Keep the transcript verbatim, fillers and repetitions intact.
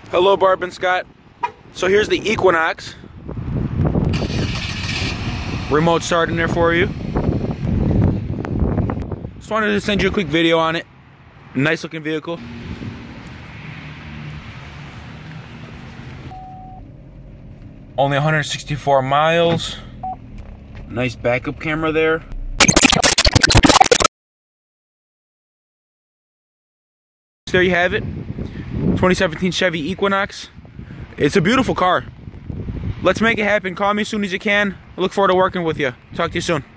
Hello, Barb and Scott. So here's the Equinox. Remote start in there for you. Just wanted to send you a quick video on it. Nice looking vehicle. Only one hundred sixty-four miles. Nice backup camera there. There you have it. twenty seventeen Chevy Equinox. It's a beautiful car. Let's make it happen. Call me as soon as you can. I look forward to working with you. Talk to you soon.